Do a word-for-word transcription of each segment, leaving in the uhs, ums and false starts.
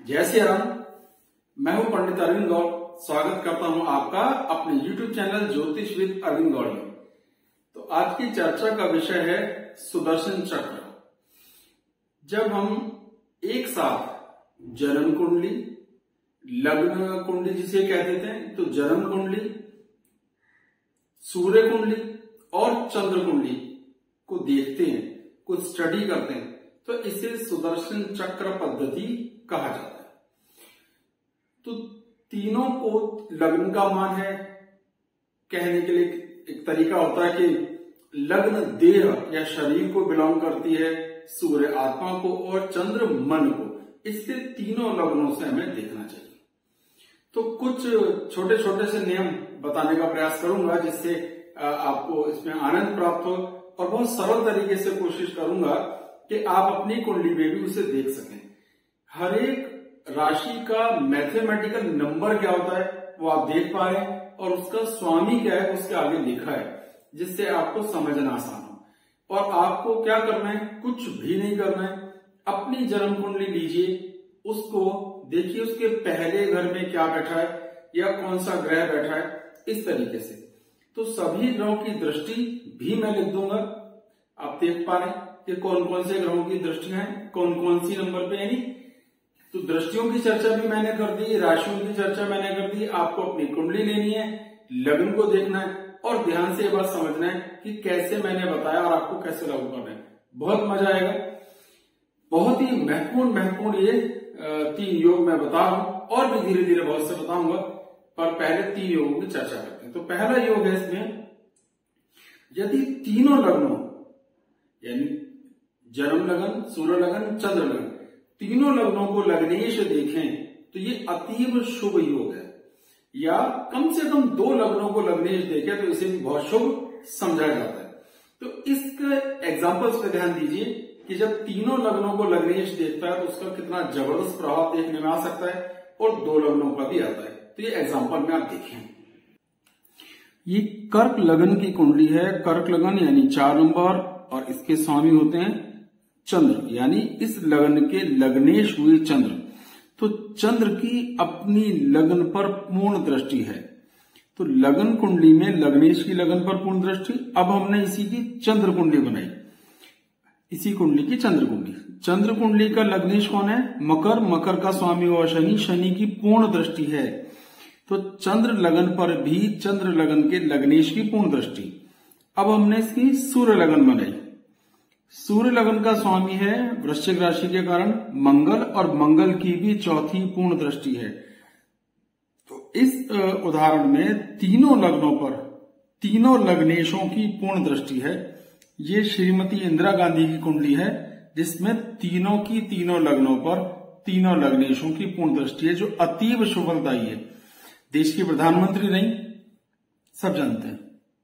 जय श्री राम। मैं हूं पंडित अरविंद गौड़। स्वागत करता हूं आपका अपने YouTube channel Jyotish with Arvind Gaur में। तो आज की चर्चा का विषय है सुदर्शन चक्र। जब हम एक साथ जन्म कुंडली, लग्न कुंडली जिसे कह देते हैं, तो जन्म कुंडली, सूर्य कुंडली और चंद्र कुंडली को देखते हैं, कुछ स्टडी करते हैं, तो इसे सुदर्शन चक्र पद्धति कहा जाता है। तो तीनों को लग्न का मान है। कहने के लिए एक तरीका होता है कि लग्न देह या शरीर को बिलोंग करती है, सूर्य आत्मा को और चंद्र मन को। इससे तीनों लग्नों से हमें देखना चाहिए। तो कुछ छोटे छोटे से नियम बताने का प्रयास करूंगा जिससे आपको इसमें आनंद प्राप्त हो, और बहुत सरल तरीके से कोशिश करूंगा कि आप अपनी कुंडली में भी उसे देख सकें। हर एक राशि का मैथमेटिकल नंबर क्या होता है वो आप देख पा रहे हैं, और उसका स्वामी क्या है उसके आगे लिखा है, जिससे आपको समझना आसान हो। और आपको क्या करना है, कुछ भी नहीं करना है। अपनी जन्म कुंडली लीजिए, उसको देखिए, उसके पहले घर में क्या बैठा है या कौन सा ग्रह बैठा है, इस तरीके से। तो सभी ग्रहों की दृष्टि भी मैं लिख दूंगा। आप देख पा रहे हैं कि कौन कौन से ग्रहों की दृष्टियां हैं, कौन कौन सी नंबर पे, यानी तो दृष्टियों की चर्चा भी मैंने कर दी, राशियों की चर्चा मैंने कर दी। आपको अपनी कुंडली लेनी है, लग्न को देखना है और ध्यान से ये बात समझना है कि कैसे मैंने बताया और आपको कैसे लागू करना है। बहुत मजा आएगा। बहुत ही महत्वपूर्ण महत्वपूर्ण ये तीन योग मैं बता रहा हूं, और भी धीरे धीरे बहुत से बताऊंगा, पर पहले तीन योगों की चर्चा करते हैं। तो पहला योग है इसमें, यदि तीनों लग्नों यानी जन्म लगन, सूर्य लगन, चंद्र लगन, तीनों लग्नों को लग्नेश देखें तो ये अतीव शुभ योग है। या कम से कम दो लग्नों को लग्नेश देखें तो इसे भी बहुत शुभ समझा जाता है। तो इसके एग्जांपल्स पे ध्यान दीजिए कि जब तीनों लग्नों को लग्नेश देखता है तो उसका कितना जबरदस्त प्रभाव देखने में आ सकता है, और दो लग्नों का भी आता है। तो ये एग्जाम्पल में आप देखें। ये कर्क लगन की कुंडली है। कर्क लगन यानी चार नंबर, और इसके स्वामी होते हैं चंद्र, यानी इस लगन के लग्नेश हुए चंद्र। तो चंद्र की अपनी लगन पर पूर्ण दृष्टि है। तो लगन कुंडली में लग्नेश की लगन पर पूर्ण दृष्टि। अब हमने इसी की चंद्र कुंडली बनाई, इसी कुंडली की चंद्र कुंडली। चंद्र कुंडली का लग्नेश कौन है? मकर। मकर का स्वामी हुआ शनि। शनि की पूर्ण दृष्टि है। तो चंद्र लगन पर भी चंद्र लगन के लग्नेश की पूर्ण दृष्टि। अब हमने इसकी सूर्य लगन बनाई। सूर्य लगन का स्वामी है वृश्चिक राशि के कारण मंगल, और मंगल की भी चौथी पूर्ण दृष्टि है। तो इस उदाहरण में तीनों लग्नों पर तीनों लग्नेशों की पूर्ण दृष्टि है। ये श्रीमती इंदिरा गांधी की कुंडली है, जिसमें तीनों की तीनों लग्नों पर तीनों लग्नेशों की पूर्ण दृष्टि है, जो अतीव शुभदायी है। देश की प्रधानमंत्री नहीं, सब जानते हैं।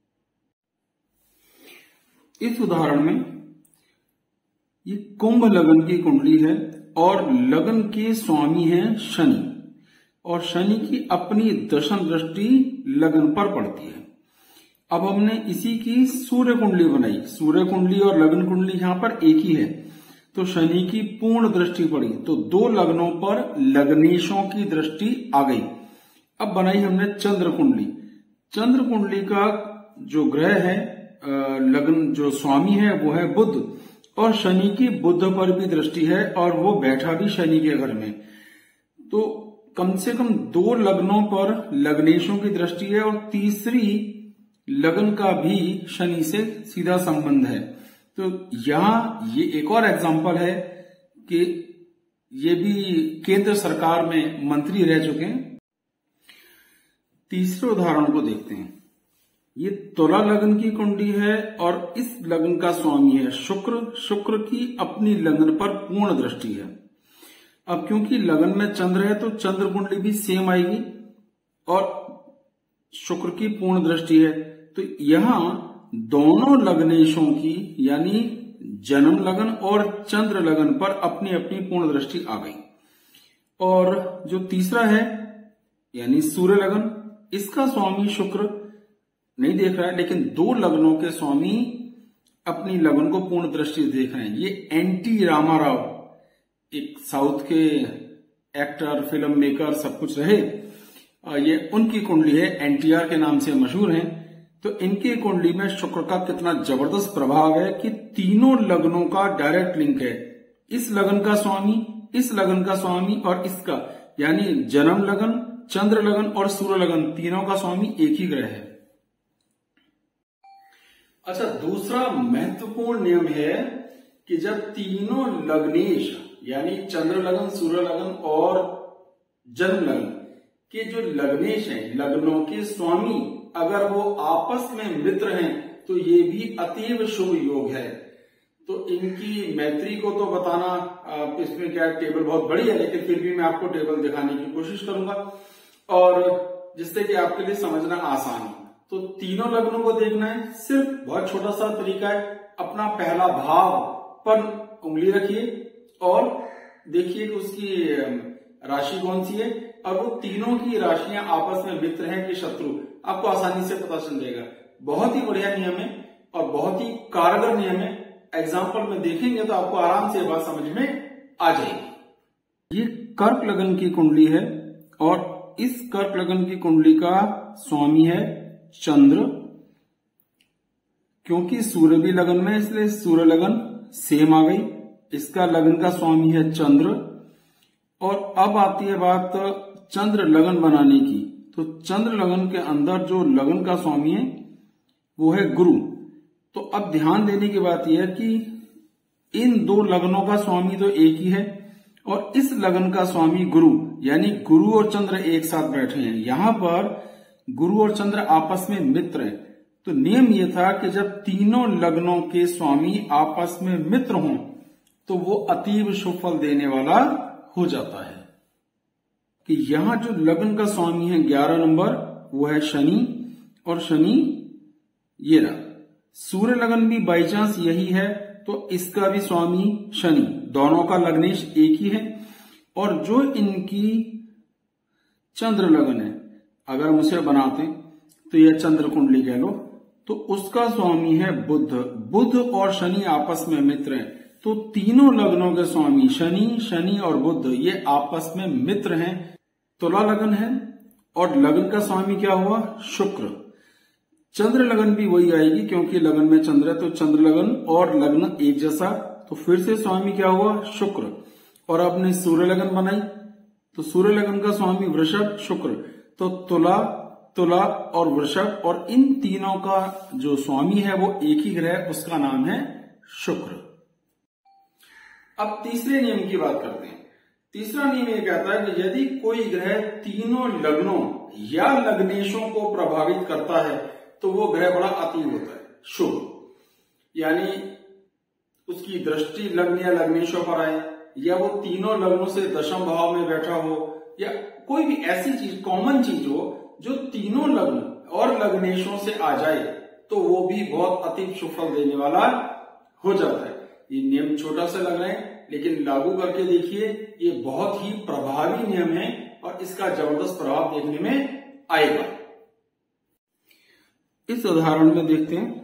इस उदाहरण में ये कुंभ लगन की कुंडली है, और लगन के स्वामी हैं शनि, और शनि की अपनी दशम दृष्टि लगन पर पड़ती है। अब हमने इसी की सूर्य कुंडली बनाई। सूर्य कुंडली और लगन कुंडली यहां पर एक ही है। तो शनि की पूर्ण दृष्टि पड़ी, तो दो लग्नों पर लग्नेशों की दृष्टि आ गई। अब बनाई हमने चंद्र कुंडली। चंद्र कुंडली का जो ग्रह है, लग्न जो स्वामी है वो है बुध, और शनि की बुध पर भी दृष्टि है, और वो बैठा भी शनि के घर में। तो कम से कम दो लग्नों पर लग्नेशों की दृष्टि है, और तीसरी लगन का भी शनि से सीधा संबंध है। तो यहां ये एक और एग्जांपल है कि ये भी केंद्र सरकार में मंत्री रह चुके हैं। तीसरे उदाहरण को देखते हैं। ये तुला लगन की कुंडली है, और इस लगन का स्वामी है शुक्र। शुक्र की अपनी लगन पर पूर्ण दृष्टि है। अब क्योंकि लगन में चंद्र है तो चंद्र कुंडली भी सेम आएगी, और शुक्र की पूर्ण दृष्टि है। तो यहां दोनों लग्नेशों की, यानी जन्म लगन और चंद्र लगन पर अपनी अपनी पूर्ण दृष्टि आ गई। और जो तीसरा है यानी सूर्य लगन, इसका स्वामी शुक्र नहीं देख रहा है, लेकिन दो लग्नों के स्वामी अपनी लगन को पूर्ण दृष्टि देख रहे हैं। ये एन टी रामाराव, एक साउथ के एक्टर, फिल्म मेकर सब कुछ रहे, ये उनकी कुंडली है, एनटीआर के नाम से मशहूर हैं। तो इनकी कुंडली में शुक्र का कितना जबरदस्त प्रभाव है कि तीनों लग्नों का डायरेक्ट लिंक है। इस लगन का स्वामी, इस लगन का स्वामी और इसका, यानी जन्म लगन, चंद्र लगन और सूर्य लगन, तीनों का स्वामी एक ही ग्रह है। अच्छा, दूसरा महत्वपूर्ण नियम है कि जब तीनों लग्नेश यानी चंद्र लगन, सूर्य लगन और जन्म लगन के जो लग्नेश हैं, लग्नों के स्वामी अगर वो आपस में मित्र हैं तो ये भी अतीव शुभ योग है। तो इनकी मैत्री को तो बताना, इसमें क्या टेबल बहुत बड़ी है, लेकिन फिर भी मैं आपको टेबल दिखाने की कोशिश करूंगा और जिससे कि आपके लिए समझना आसान हो। तो तीनों लग्नों को देखना है, सिर्फ बहुत छोटा सा तरीका है, अपना पहला भाव पर उंगली रखिए और देखिए कि उसकी राशि कौन सी है और वो तीनों की राशियां आपस में मित्र हैं कि शत्रु, आपको आसानी से पता चल जाएगा। बहुत ही बढ़िया नियम है और बहुत ही कारगर नियम है। एग्जाम्पल में देखेंगे तो आपको आराम से बात समझ में आ जाएगी। ये कर्क लगन की कुंडली है और इस कर्क लगन की कुंडली का स्वामी है चंद्र, क्योंकि सूर्य भी लगन में, इसलिए सूर्य लगन सेम आ गई। इसका लगन का स्वामी है चंद्र। और अब आती है बात चंद्र लगन बनाने की। तो चंद्र लगन के अंदर जो लगन का स्वामी है वो है गुरु। तो अब ध्यान देने की बात यह है कि इन दो लगनों का स्वामी तो एक ही है और इस लगन का स्वामी गुरु, यानी गुरु और चंद्र एक साथ बैठे हैं। यहां पर गुरु और चंद्र आपस में मित्र हैं। तो नियम यह था कि जब तीनों लग्नों के स्वामी आपस में मित्र हों तो वो अतीव शुभ फल देने वाला हो जाता है। कि यहां जो लग्न का स्वामी है ग्यारह नंबर, वो है शनि, और शनि ये रहा। सूर्य लगन भी बाई चांस यही है तो इसका भी स्वामी शनि, दोनों का लग्नेश एक ही है। और जो इनकी चंद्र लगन है, अगर हम उसे बनाते तो यह चंद्र कुंडली कह लो, तो उसका स्वामी है बुध। बुध और शनि आपस में मित्र हैं। तो तीनों लग्नों के स्वामी शनि, शनि और बुध ये आपस में मित्र हैं। तुला लगन है और लगन का स्वामी क्या हुआ? शुक्र। चंद्र लगन भी वही आएगी क्योंकि लगन में चंद्र है, तो चंद्र लगन और लग्न एक जैसा, तो फिर से स्वामी क्या हुआ? शुक्र। और आपने सूर्य लगन बनाई तो सूर्य लगन का स्वामी वृषभ, शुक्र। तो तुला, तुला और वृषभ, और इन तीनों का जो स्वामी है वो एक ही ग्रह, उसका नाम है शुक्र। अब तीसरे नियम की बात करते हैं। तीसरा नियम ये कहता है कि यदि कोई ग्रह तीनों लग्नों या लग्नेशों को प्रभावित करता है तो वो ग्रह बड़ा अतीव होता है, शुभ। यानी उसकी दृष्टि लग्न या लग्नेशों पर आए, या वो तीनों लग्नों से दशम भाव में बैठा हो, या कोई भी ऐसी चीज, कॉमन चीज हो जो तीनों लग्न और लग्नेशों से आ जाए, तो वो भी बहुत अतीव शुभ फल देने वाला हो जाता है। ये नियम छोटा सा लग रहा है लेकिन लागू करके देखिए, ये बहुत ही प्रभावी नियम है और इसका जबरदस्त प्रभाव देखने में आएगा। इस उदाहरण में देखते हैं,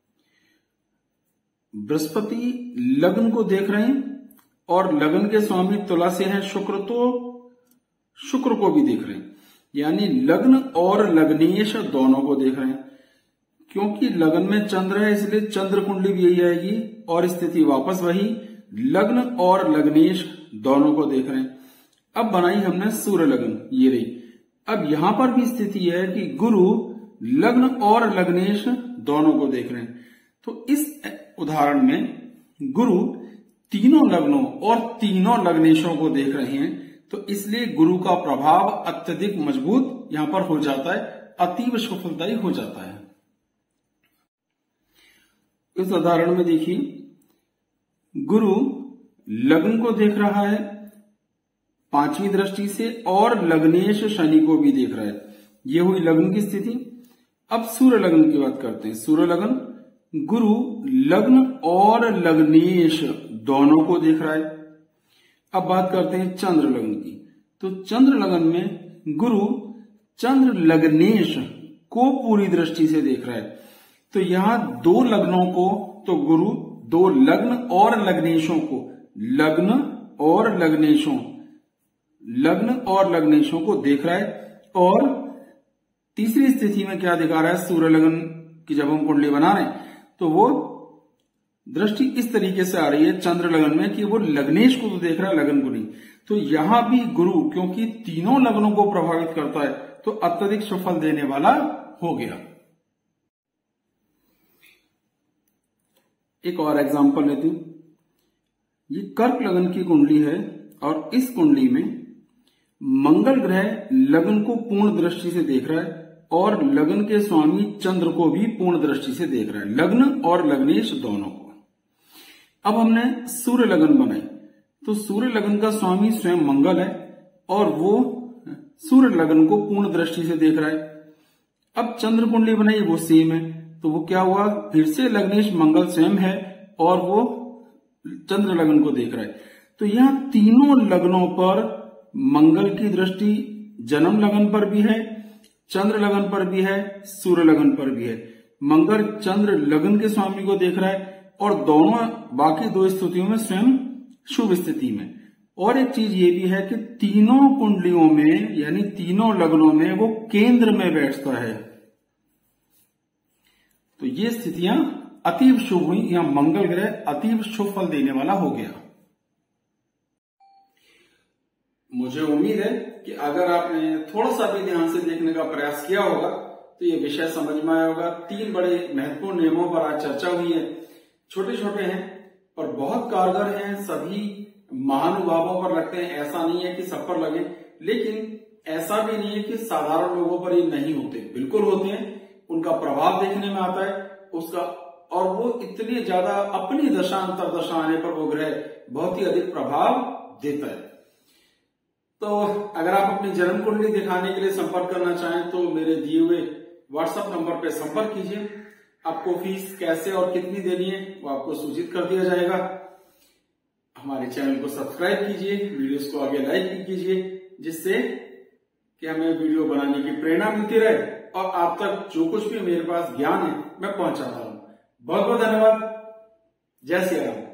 बृहस्पति लग्न को देख रहे हैं और लग्न के स्वामी तुला से हैं शुक्र, तो शुक्र को भी देख रहे हैं, यानी लग्न और लग्नेश दोनों को देख रहे हैं। क्योंकि लगन में चंद्र है इसलिए चंद्र कुंडली भी यही आएगी और स्थिति वापस वही, लग्न और लग्नेश दोनों को देख रहे हैं। अब बनाई हमने सूर्य लगन, ये रही। अब यहां पर भी स्थिति है कि गुरु लग्न और लग्नेश दोनों को देख रहे हैं। तो इस उदाहरण में गुरु तीनों लग्नों और तीनों लग्नेशों को देख रहे हैं, तो इसलिए गुरु का प्रभाव अत्यधिक मजबूत यहां पर हो जाता है, अतीव सफलदायी हो जाता है। इस उदाहरण में देखिए, गुरु लग्न को देख रहा है पांचवी दृष्टि से और लग्नेश शनि को भी देख रहा है। यह हुई लग्न की स्थिति। अब सूर्य लग्न की बात करते हैं। सूर्य लग्न, गुरु लग्न और लग्नेश दोनों को देख रहा है। अब बात करते हैं चंद्र लग्न की। तो चंद्र लग्न में गुरु चंद्र लग्नेश को पूरी दृष्टि से देख रहा है। तो यहां दो लग्नों को, तो गुरु दो लग्न और लग्नेशों को, लग्न और लग्नेशों लग्न और लग्नेशों को देख रहा है। और तीसरी स्थिति में क्या दिखा रहा है, सूर्य लग्न की जब हम कुंडली बना रहे हैं तो वो दृष्टि इस तरीके से आ रही है चंद्र लगन में कि वो लग्नेश को तो देख रहा है, लगन को नहीं। तो यहां भी गुरु क्योंकि तीनों लग्नों को प्रभावित करता है तो अत्यधिक सुफल देने वाला हो गया। एक और एग्जांपल लेते हैं। ये कर्क लगन की कुंडली है और इस कुंडली में मंगल ग्रह लगन को पूर्ण दृष्टि से देख रहा है और लगन के स्वामी चंद्र को भी पूर्ण दृष्टि से देख रहा है, लग्न और लग्नेश दोनों को। अब हमने सूर्य लगन बनाई तो सूर्य लगन का स्वामी स्वयं मंगल है और वो सूर्य लगन को पूर्ण दृष्टि से देख रहा है। अब चंद्र कुंडली बनाई, वो सेम है, तो वो क्या हुआ, फिर से लग्नेश मंगल स्वयं है और वो चंद्र लगन को देख रहा है। तो यहां तीनों लग्नों पर मंगल की दृष्टि जन्म लगन पर भी है, चंद्र लगन पर भी है, सूर्य लगन पर भी है। मंगल चंद्र लगन के स्वामी को देख रहा है और दोनों बाकी दो स्थितियों में स्वयं शुभ स्थिति में। और एक चीज ये भी है कि तीनों कुंडलियों में यानी तीनों लग्नों में वो केंद्र में बैठता है। तो ये स्थितियां अतीव शुभ हुई, यहां मंगल ग्रह अतीव शुभ फल देने वाला हो गया। मुझे उम्मीद है कि अगर आपने थोड़ा सा भी ध्यान से देखने का प्रयास किया होगा तो ये विषय समझ में आया होगा। तीन बड़े महत्वपूर्ण नियमों पर आज चर्चा हुई है, छोटे छोटे हैं पर बहुत कारगर हैं, सभी महानुभावों पर लगते हैं। ऐसा नहीं है कि सब पर लगे, लेकिन ऐसा भी नहीं है कि साधारण लोगों पर ये नहीं होते, बिल्कुल होते हैं। उनका प्रभाव देखने में आता है उसका, और वो इतने ज्यादा अपनी दशा अंतर्दशा आने पर वो ग्रह बहुत ही अधिक प्रभाव देता है। तो अगर आप अपनी जन्म कुंडली दिखाने के लिए संपर्क करना चाहें तो मेरे दिए हुए व्हाट्सएप नंबर पर संपर्क कीजिए। आपको फीस कैसे और कितनी देनी है वो आपको सूचित कर दिया जाएगा। हमारे चैनल को सब्सक्राइब कीजिए, वीडियोस को आगे लाइक कीजिए, जिससे कि हमें वीडियो बनाने की प्रेरणा मिलती रहे और आप तक जो कुछ भी मेरे पास ज्ञान है मैं पहुंचाता हूं। बहुत बहुत धन्यवाद। जय श्री राम।